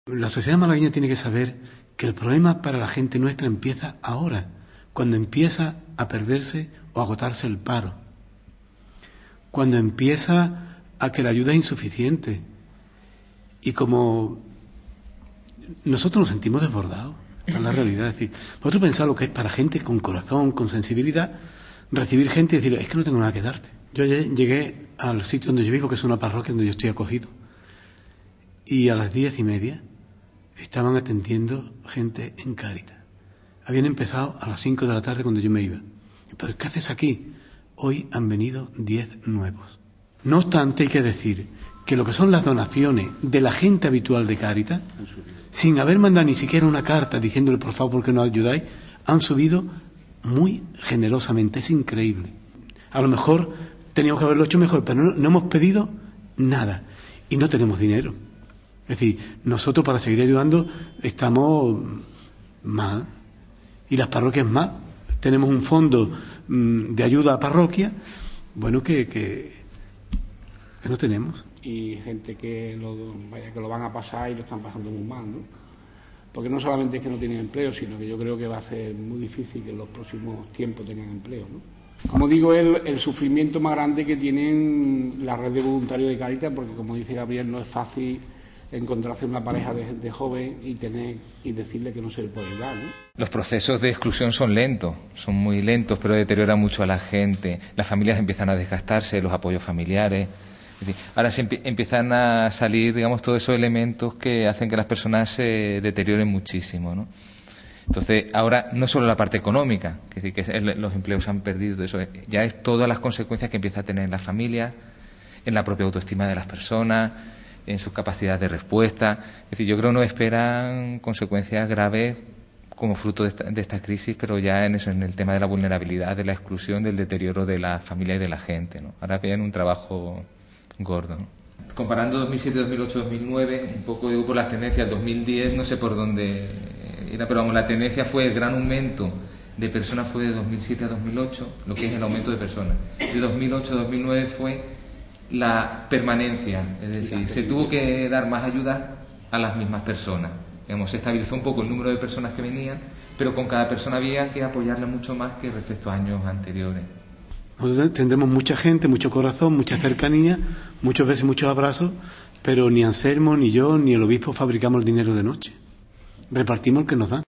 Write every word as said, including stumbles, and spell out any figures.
La sociedad malagueña tiene que saber que el problema para la gente nuestra empieza ahora, cuando empieza a perderse o agotarse el paro, cuando empieza a que la ayuda es insuficiente. Y como nosotros nos sentimos desbordados, esa es la realidad. Es decir, vosotros pensáis lo que es para gente con corazón, con sensibilidad, recibir gente y decir, es que no tengo nada que darte. Yo llegué al sitio donde yo vivo, que es una parroquia donde yo estoy acogido, y a las diez y media estaban atendiendo gente en Cáritas. Habían empezado a las cinco de la tarde cuando yo me iba. ¿Pero qué haces aquí? Hoy han venido diez nuevos. No obstante, hay que decir que lo que son las donaciones de la gente habitual de Cáritas, sin haber mandado ni siquiera una carta diciéndole por favor, ¿por qué no ayudáis?, han subido muy generosamente. Es increíble. A lo mejor teníamos que haberlo hecho mejor, pero no, no hemos pedido nada y no tenemos dinero. Es decir, nosotros para seguir ayudando estamos mal, y las parroquias más. Tenemos un fondo mmm, de ayuda a parroquia, bueno, que, que, que no tenemos. Y gente que lo, vaya, que lo van a pasar y lo están pasando muy mal, ¿no? Porque no solamente es que no tienen empleo, sino que yo creo que va a ser muy difícil que en los próximos tiempos tengan empleo, ¿no? Como digo, el, el sufrimiento más grande que tienen la red de voluntarios de Cáritas, porque como dice Gabriel, no es fácil encontrarse una pareja de gente joven y tener y decirle que no se le puede ayudar, ¿no? Los procesos de exclusión son lentos, son muy lentos, pero deterioran mucho a la gente. Las familias empiezan a desgastarse, los apoyos familiares. Es decir, ahora se empie- empiezan a salir, digamos, todos esos elementos que hacen que las personas se deterioren muchísimo, ¿no? Entonces, ahora no solo la parte económica, que, es decir, que el, los empleos se han perdido, eso es, ya es todas las consecuencias que empieza a tener en las familias, en la propia autoestima de las personas, en sus capacidades de respuesta. Es decir, yo creo que nos esperan consecuencias graves como fruto de esta, de esta crisis, pero ya en eso, en el tema de la vulnerabilidad, de la exclusión, del deterioro de la familia y de la gente, ¿no? Ahora viene un trabajo gordo, ¿no? Comparando dos mil siete, dos mil ocho, dos mil nueve, un poco digo por las tendencias, dos mil diez no sé por dónde era, pero vamos, la tendencia fue el gran aumento de personas fue de dos mil siete a dos mil ocho, lo que es el aumento de personas. De dos mil ocho a dos mil nueve fue la permanencia, es decir, se tuvo que dar más ayuda a las mismas personas. Digamos, se estabilizó un poco el número de personas que venían, pero con cada persona había que apoyarla mucho más que respecto a años anteriores. Nosotros tendremos mucha gente, mucho corazón, mucha cercanía, muchas veces muchos abrazos, pero ni Anselmo, ni yo, ni el obispo fabricamos el dinero de noche. Repartimos el que nos dan.